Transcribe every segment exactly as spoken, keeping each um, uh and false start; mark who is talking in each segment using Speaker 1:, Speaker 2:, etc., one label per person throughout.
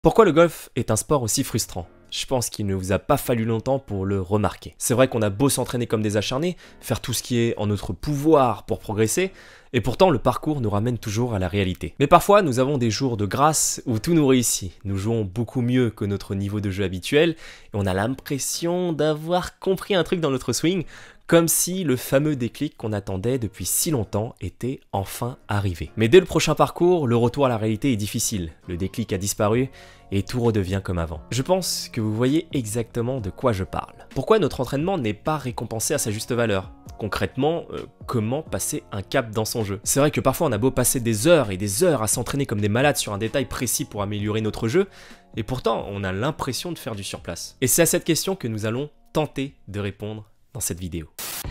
Speaker 1: Pourquoi le golf est un sport aussi frustrant? Je pense qu'il ne vous a pas fallu longtemps pour le remarquer. C'est vrai qu'on a beau s'entraîner comme des acharnés, faire tout ce qui est en notre pouvoir pour progresser, et pourtant le parcours nous ramène toujours à la réalité. Mais parfois nous avons des jours de grâce où tout nous réussit. Nous jouons beaucoup mieux que notre niveau de jeu habituel, et on a l'impression d'avoir compris un truc dans notre swing, comme si le fameux déclic qu'on attendait depuis si longtemps était enfin arrivé. Mais dès le prochain parcours, le retour à la réalité est difficile. Le déclic a disparu et tout redevient comme avant. Je pense que vous voyez exactement de quoi je parle. Pourquoi notre entraînement n'est pas récompensé à sa juste valeur? Concrètement, euh, comment passer un cap dans son jeu? C'est vrai que parfois on a beau passer des heures et des heures à s'entraîner comme des malades sur un détail précis pour améliorer notre jeu, et pourtant on a l'impression de faire du surplace. Et c'est à cette question que nous allons tenter de répondre dans cette vidéo.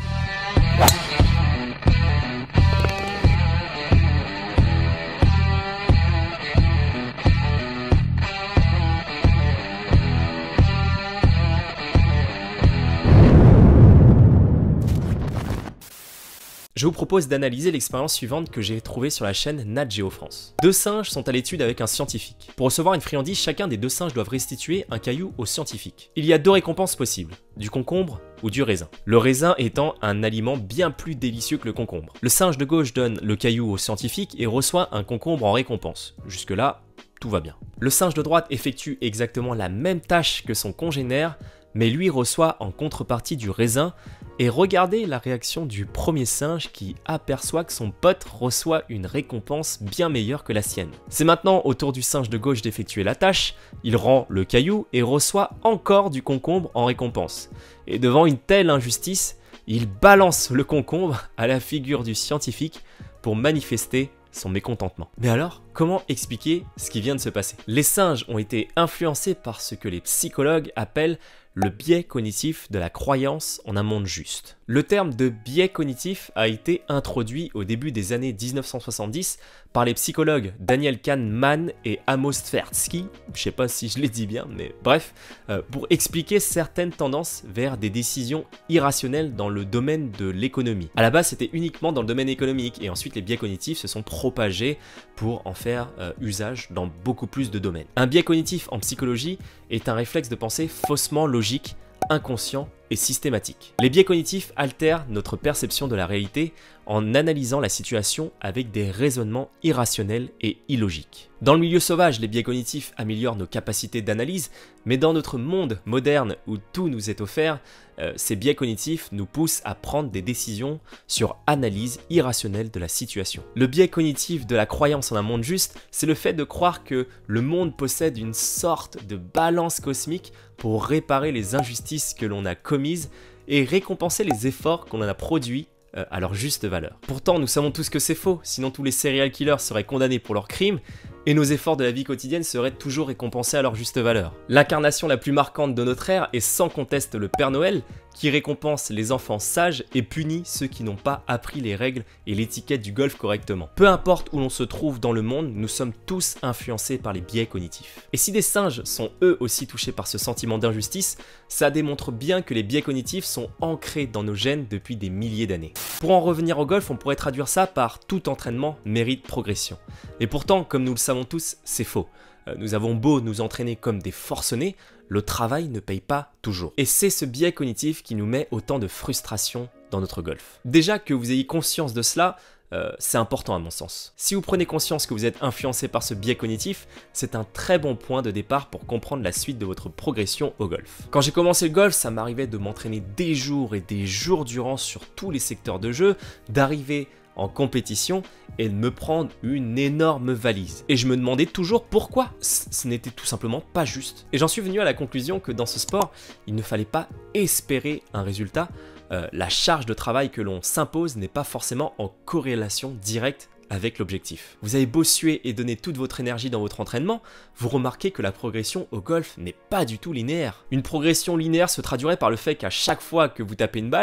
Speaker 1: Je vous propose d'analyser l'expérience suivante que j'ai trouvée sur la chaîne Nat Geo France. Deux singes sont à l'étude avec un scientifique. Pour recevoir une friandise, chacun des deux singes doivent restituer un caillou au scientifique. Il y a deux récompenses possibles, du concombre ou du raisin. Le raisin étant un aliment bien plus délicieux que le concombre. Le singe de gauche donne le caillou au scientifique et reçoit un concombre en récompense. Jusque-là, tout va bien. Le singe de droite effectue exactement la même tâche que son congénère, mais lui reçoit en contrepartie du raisin. Et regardez la réaction du premier singe qui aperçoit que son pote reçoit une récompense bien meilleure que la sienne. C'est maintenant au tour du singe de gauche d'effectuer la tâche, il rend le caillou et reçoit encore du concombre en récompense. Et devant une telle injustice, il balance le concombre à la figure du scientifique pour manifester son mécontentement. Mais alors, comment expliquer ce qui vient de se passer? Les singes ont été influencés par ce que les psychologues appellent le biais cognitif de la croyance en un monde juste. Le terme de biais cognitif a été introduit au début des années mille neuf cent soixante-dix par les psychologues Daniel Kahneman et Amos Tversky, je sais pas si je l'ai dit bien, mais bref, euh, pour expliquer certaines tendances vers des décisions irrationnelles dans le domaine de l'économie. À la base, c'était uniquement dans le domaine économique, et ensuite les biais cognitifs se sont propagés pour en faire euh, usage dans beaucoup plus de domaines. Un biais cognitif en psychologie est un réflexe de pensée faussement logique, inconscient et systématique. Les biais cognitifs altèrent notre perception de la réalité en analysant la situation avec des raisonnements irrationnels et illogiques. Dans le milieu sauvage, les biais cognitifs améliorent nos capacités d'analyse, mais dans notre monde moderne où tout nous est offert, euh, ces biais cognitifs nous poussent à prendre des décisions sur analyse irrationnelle de la situation. Le biais cognitif de la croyance en un monde juste, c'est le fait de croire que le monde possède une sorte de balance cosmique pour réparer les injustices que l'on a commises et récompenser les efforts qu'on en a produits euh, à leur juste valeur. Pourtant, nous savons tous que c'est faux, sinon tous les serial killers seraient condamnés pour leurs crimes et nos efforts de la vie quotidienne seraient toujours récompensés à leur juste valeur. L'incarnation la plus marquante de notre ère est sans conteste le Père Noël, qui récompense les enfants sages et punit ceux qui n'ont pas appris les règles et l'étiquette du golf correctement. Peu importe où l'on se trouve dans le monde, nous sommes tous influencés par les biais cognitifs. Et si des singes sont eux aussi touchés par ce sentiment d'injustice, ça démontre bien que les biais cognitifs sont ancrés dans nos gènes depuis des milliers d'années. Pour en revenir au golf, on pourrait traduire ça par tout entraînement mérite progression. Et pourtant, comme nous le savons tous, c'est faux. Nous avons beau nous entraîner comme des forcenés, le travail ne paye pas toujours. Et c'est ce biais cognitif qui nous met autant de frustration dans notre golf. Déjà que vous ayez conscience de cela, euh, c'est important à mon sens. Si vous prenez conscience que vous êtes influencé par ce biais cognitif, c'est un très bon point de départ pour comprendre la suite de votre progression au golf. Quand j'ai commencé le golf, ça m'arrivait de m'entraîner des jours et des jours durant sur tous les secteurs de jeu, d'arriver en compétition et de me prendre une énorme valise. Et je me demandais toujours pourquoi. Ce n'était tout simplement pas juste. Et j'en suis venu à la conclusion que dans ce sport, il ne fallait pas espérer un résultat. Euh, la charge de travail que l'on s'impose n'est pas forcément en corrélation directe avec l'objectif. Vous avez beau suer et donner toute votre énergie dans votre entraînement, vous remarquez que la progression au golf n'est pas du tout linéaire. Une progression linéaire se traduirait par le fait qu'à chaque fois que vous tapez une balle,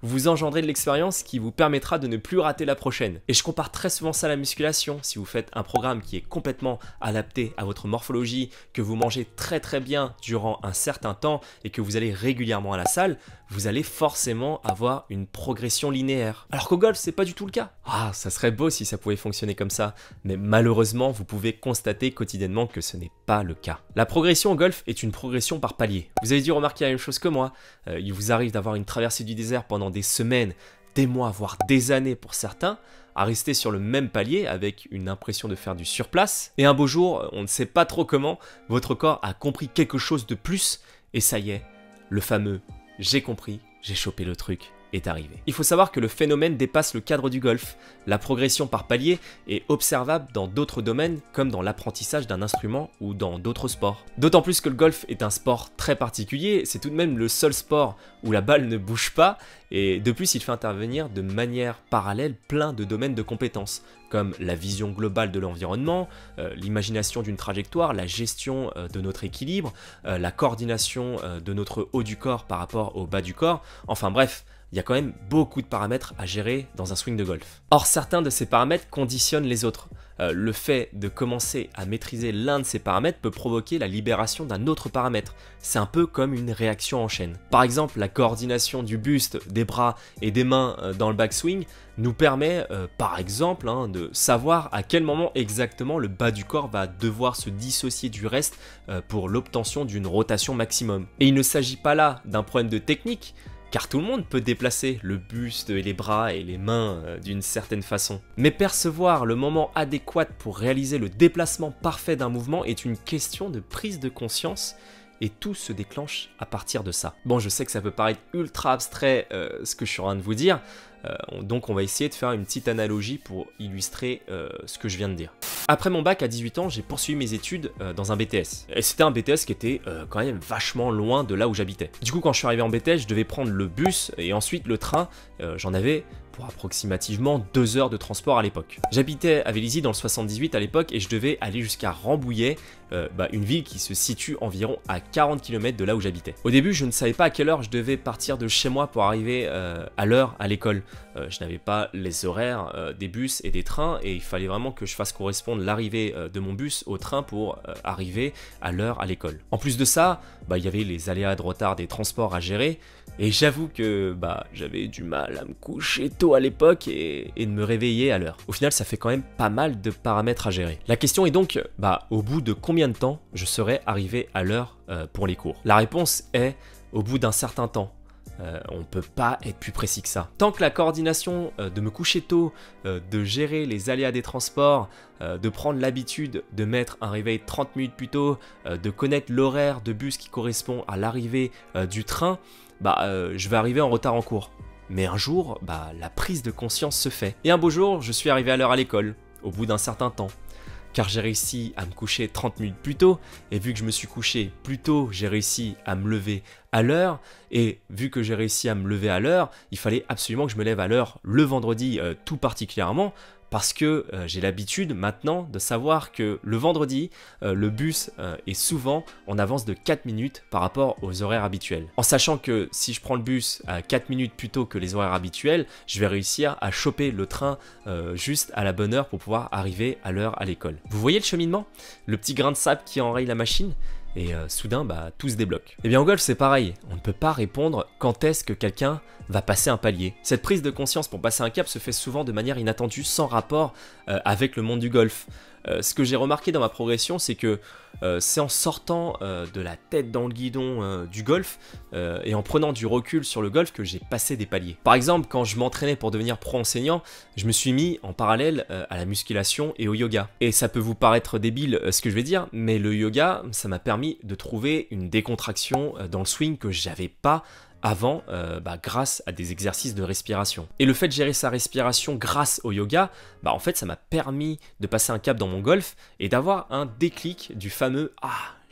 Speaker 1: vous engendrez de l'expérience qui vous permettra de ne plus rater la prochaine. Et je compare très souvent ça à la musculation. Si vous faites un programme qui est complètement adapté à votre morphologie, que vous mangez très très bien durant un certain temps et que vous allez régulièrement à la salle, vous allez forcément avoir une progression linéaire. Alors qu'au golf, c'est pas du tout le cas. Ah, ça serait beau si ça pouvait fonctionner comme ça, mais malheureusement, vous pouvez constater quotidiennement que ce n'est pas le cas. La progression au golf est une progression par palier. Vous avez dû remarquer la même chose que moi. Euh, il vous arrive d'avoir une traversée du désert pendant des semaines, des mois, voire des années pour certains, à rester sur le même palier avec une impression de faire du surplace. Et un beau jour, on ne sait pas trop comment, votre corps a compris quelque chose de plus, et ça y est, le fameux « j'ai compris, j'ai chopé le truc » est arrivé. Il faut savoir que le phénomène dépasse le cadre du golf. La progression par palier est observable dans d'autres domaines comme dans l'apprentissage d'un instrument ou dans d'autres sports. D'autant plus que le golf est un sport très particulier, c'est tout de même le seul sport où la balle ne bouge pas et de plus il fait intervenir de manière parallèle plein de domaines de compétences comme la vision globale de l'environnement, euh, l'imagination d'une trajectoire, la gestion euh, de notre équilibre, euh, la coordination euh, de notre haut du corps par rapport au bas du corps, enfin bref, il y a quand même beaucoup de paramètres à gérer dans un swing de golf. Or, certains de ces paramètres conditionnent les autres. Euh, le fait de commencer à maîtriser l'un de ces paramètres peut provoquer la libération d'un autre paramètre. C'est un peu comme une réaction en chaîne. Par exemple, la coordination du buste, des bras et des mains euh, dans le backswing nous permet, euh, par exemple, hein, de savoir à quel moment exactement le bas du corps va devoir se dissocier du reste euh, pour l'obtention d'une rotation maximum. Et il ne s'agit pas là d'un problème de technique, car tout le monde peut déplacer le buste et les bras et les mains euh, d'une certaine façon. Mais percevoir le moment adéquat pour réaliser le déplacement parfait d'un mouvement est une question de prise de conscience et tout se déclenche à partir de ça. Bon, je sais que ça peut paraître ultra abstrait euh, ce que je suis en train de vous dire, euh, donc on va essayer de faire une petite analogie pour illustrer euh, ce que je viens de dire. Après mon bac à dix-huit ans, j'ai poursuivi mes études euh, dans un B T S. Et c'était un B T S qui était euh, quand même vachement loin de là où j'habitais. Du coup, quand je suis arrivé en B T S, je devais prendre le bus et ensuite le train. Euh, J'en avais pour approximativement deux heures de transport à l'époque. J'habitais à Vélizy dans le soixante-dix-huit à l'époque et je devais aller jusqu'à Rambouillet, euh, bah, une ville qui se situe environ à quarante kilomètres de là où j'habitais. Au début, je ne savais pas à quelle heure je devais partir de chez moi pour arriver euh, à l'heure à l'école. Euh, je n'avais pas les horaires euh, des bus et des trains et il fallait vraiment que je fasse correspondre l'arrivée euh, de mon bus au train pour euh, arriver à l'heure à l'école. En plus de ça, bah, il y avait les aléas de retard des transports à gérer et j'avoue que bah, j'avais du mal à me coucher tôt à l'époque et, et de me réveiller à l'heure. Au final, ça fait quand même pas mal de paramètres à gérer. La question est donc, bah, au bout de combien de temps je serais arrivé à l'heure euh, pour les cours? La réponse est au bout d'un certain temps. Euh, on ne peut pas être plus précis que ça. Tant que la coordination euh, de me coucher tôt, euh, de gérer les aléas des transports, euh, de prendre l'habitude de mettre un réveil trente minutes plus tôt, euh, de connaître l'horaire de bus qui correspond à l'arrivée euh, du train, bah, euh, je vais arriver en retard en cours. Mais un jour, bah, la prise de conscience se fait. Et un beau jour, je suis arrivé à l'heure à l'école, au bout d'un certain temps. Car j'ai réussi à me coucher trente minutes plus tôt, et vu que je me suis couché plus tôt, j'ai réussi à me lever à l'heure, et vu que j'ai réussi à me lever à l'heure, il fallait absolument que je me lève à l'heure le vendredi euh, tout particulièrement, parce que euh, j'ai l'habitude maintenant de savoir que le vendredi, euh, le bus euh, est souvent en avance de quatre minutes par rapport aux horaires habituels. En sachant que si je prends le bus à quatre minutes plus tôt que les horaires habituels, je vais réussir à choper le train euh, juste à la bonne heure pour pouvoir arriver à l'heure à l'école. Vous voyez le cheminement? Le petit grain de sable qui enraye la machine? Et euh, soudain, bah, tout se débloque. Et bien au golf, c'est pareil. On ne peut pas répondre quand est-ce que quelqu'un va passer un palier. Cette prise de conscience pour passer un cap se fait souvent de manière inattendue, sans rapport euh, avec le monde du golf. Euh, ce que j'ai remarqué dans ma progression, c'est que euh, c'est en sortant euh, de la tête dans le guidon euh, du golf euh, et en prenant du recul sur le golf que j'ai passé des paliers. Par exemple, quand je m'entraînais pour devenir pro enseignant, je me suis mis en parallèle euh, à la musculation et au yoga. Et ça peut vous paraître débile euh, ce que je vais dire, mais le yoga, ça m'a permis de trouver une décontraction euh, dans le swing que j'avais pas avant, euh, bah, grâce à des exercices de respiration. Et le fait de gérer sa respiration grâce au yoga, bah, en fait, ça m'a permis de passer un cap dans mon golf et d'avoir un déclic du fameux « Ah,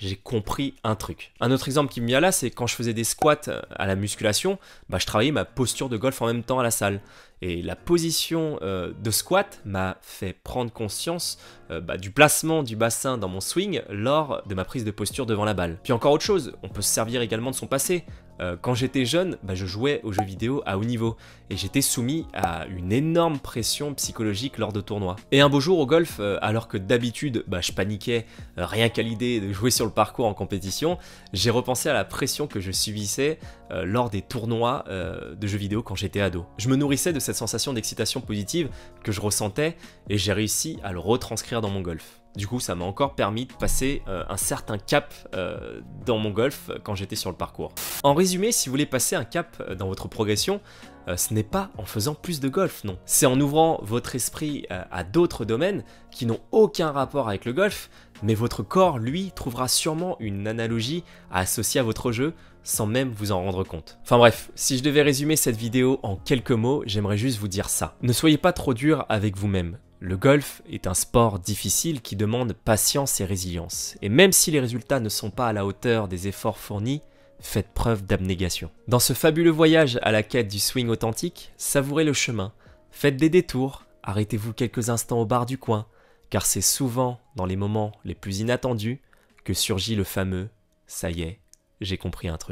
Speaker 1: j'ai compris un truc. Un autre exemple qui me vient là, c'est quand je faisais des squats à la musculation, bah, je travaillais ma posture de golf en même temps à la salle. Et la position euh, de squat m'a fait prendre conscience euh, bah, du placement du bassin dans mon swing lors de ma prise de posture devant la balle. Puis encore autre chose, on peut se servir également de son passé. Euh, quand j'étais jeune, bah, je jouais aux jeux vidéo à haut niveau et j'étais soumis à une énorme pression psychologique lors de tournois. Et un beau jour au golf, euh, alors que d'habitude bah, je paniquais euh, rien qu'à l'idée de jouer sur le parcours en compétition, j'ai repensé à la pression que je subissais euh, lors des tournois euh, de jeux vidéo quand j'étais ado. Je me nourrissais de cette sensation d'excitation positive que je ressentais et j'ai réussi à le retranscrire dans mon golf. Du coup, ça m'a encore permis de passer euh, un certain cap euh, dans mon golf quand j'étais sur le parcours. En résumé, si vous voulez passer un cap dans votre progression, euh, ce n'est pas en faisant plus de golf, non. C'est en ouvrant votre esprit euh, à d'autres domaines qui n'ont aucun rapport avec le golf, mais votre corps, lui, trouvera sûrement une analogie à associer à votre jeu sans même vous en rendre compte. Enfin bref, si je devais résumer cette vidéo en quelques mots, j'aimerais juste vous dire ça. Ne soyez pas trop dur avec vous-même. Le golf est un sport difficile qui demande patience et résilience. Et même si les résultats ne sont pas à la hauteur des efforts fournis, faites preuve d'abnégation. Dans ce fabuleux voyage à la quête du swing authentique, savourez le chemin, faites des détours, arrêtez-vous quelques instants au bar du coin, car c'est souvent dans les moments les plus inattendus que surgit le fameux « ça y est, j'ai compris un truc ».